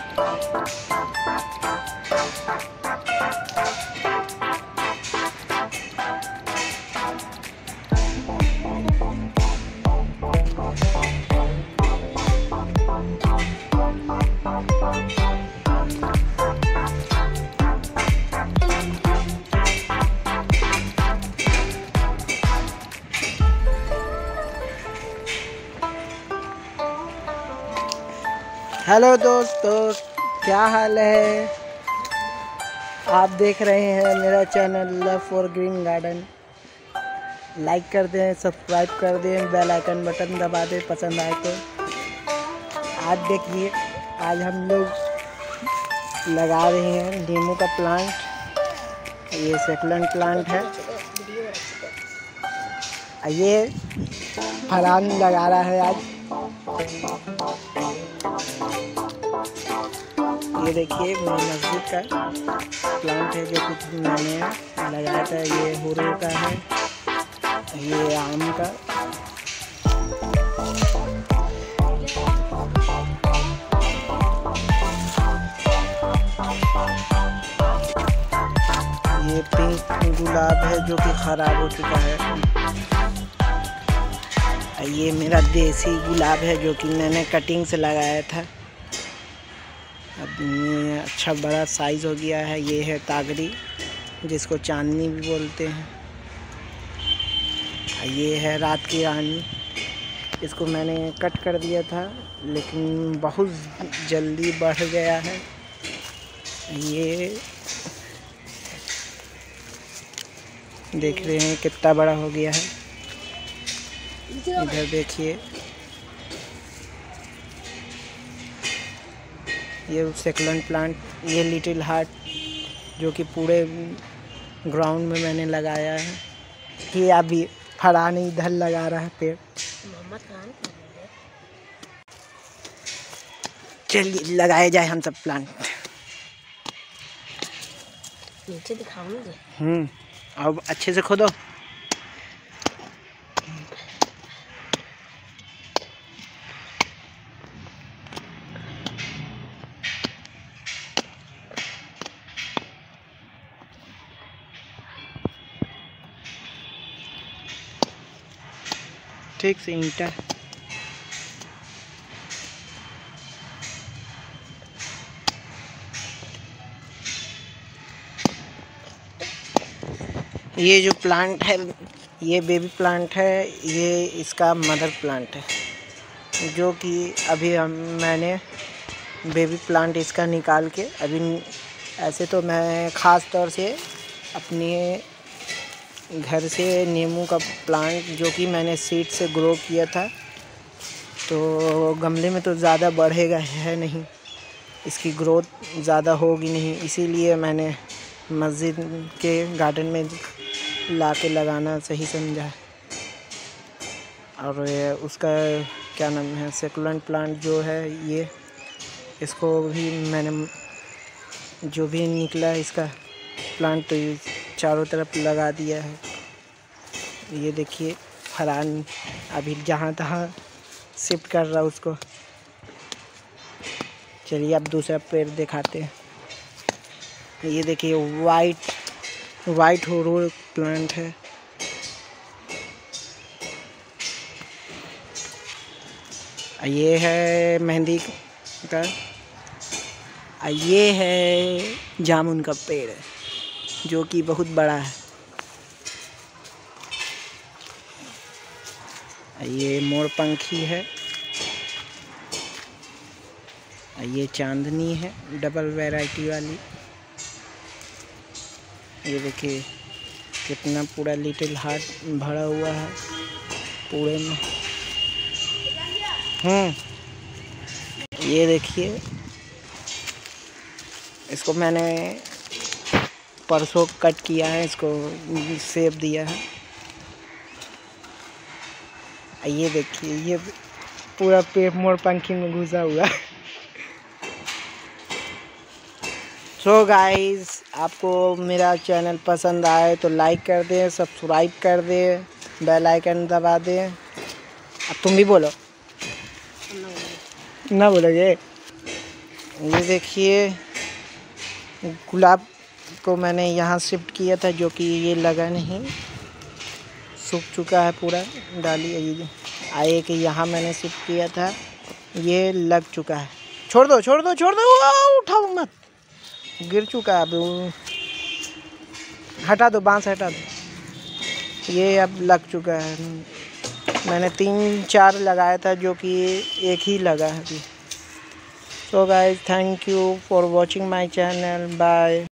Hello दोस्तों, क्या हाल है। आप देख रहे हैं मेरा channel love for green garden. Like कर दें, सब्सक्राइब कर दें, बेल आइकन बटन दबा दें पसंद आए तो। आज देखिए, आज हम लोग लगा रहे हैं नींबू का प्लांट। ये सेकुलेंट प्लांट है। ये फरहान लगा रहा है आज। ये देखिए मस्जिद का प्लांट है जो कुछ मैंने लगाया था। ये हुरू का है, ये आम का। ये पिंक गुलाब है जो कि ख़राब हो चुका है। ये मेरा देसी गुलाब है जो कि मैंने कटिंग से लगाया था। अब ये अच्छा बड़ा साइज़ हो गया है। ये है तागरी, जिसको चांदनी भी बोलते हैं। ये है रात की रानी। इसको मैंने कट कर दिया था लेकिन बहुत जल्दी बढ़ गया है। ये देख रहे हैं कितना बड़ा हो गया है। इधर देखिए, ये सेकुलेंट प्लांट, ये लिटिल हार्ट जो कि पूरे ग्राउंड में मैंने लगाया है। ये अभी फरहान इधर लगा रहा है पेड़। चलिए लगाए जाए हम सब प्लांट। नीचे दिखाओ मुझे। अब अच्छे से खोदो। ठीक से ईंटा। ये जो प्लांट है, ये बेबी प्लांट है। ये इसका मदर प्लांट है जो कि अभी मैंने बेबी प्लांट इसका निकाल के अभी। ऐसे तो मैं ख़ास तौर से अपने घर से नींबू का प्लांट जो कि मैंने सीड से ग्रो किया था, तो गमले में तो ज़्यादा बढ़ेगा है नहीं, इसकी ग्रोथ ज़्यादा होगी नहीं। इसीलिए मैंने मस्जिद के गार्डन में ला के लगाना सही समझा। और उसका क्या नाम है, सेकुलेंट प्लांट जो है, ये इसको भी मैंने जो भी निकला इसका प्लांट तो चारों तरफ लगा दिया है। ये देखिए फरहान अभी जहाँ तहाँ शिफ्ट कर रहा उसको। चलिए अब दूसरा पेड़ दिखाते हैं। ये देखिए वाइट हुरू प्लांट है। ये है मेहंदी का। ये है जामुन का पेड़ जो कि बहुत बड़ा है। ये मोरपंखी है। ये चांदनी है, डबल वैरायटी वाली। ये देखिए कितना पूरा लिटिल हार्ट भरा हुआ है पूरे में। ये देखिए, इसको मैंने परसों कट किया है, इसको शेप दिया है। ये देखिए, ये पूरा पेड़ मोरपंखी में घुसा हुआ है। सो गाइस, आपको मेरा चैनल पसंद आए तो लाइक कर दें, सब्सक्राइब कर दें, बेल आइकन दबा दें। अब तुम भी बोलो। ना बोलोगे? ये देखिए गुलाब को मैंने यहाँ शिफ्ट किया था, जो कि ये लगा नहीं, सूख चुका है पूरा डाली। ये आए कि यहाँ मैंने शिफ्ट किया था, ये लग चुका है। छोड़ दो छोड़ दो छोड़ दो, उठाओ मत, गिर चुका है। अब हटा दो, बांस हटा दो। ये अब लग चुका है। मैंने 3-4 लगाया था, जो कि एक ही लगा है अभी। So guys, thank you for watching my channel. Bye.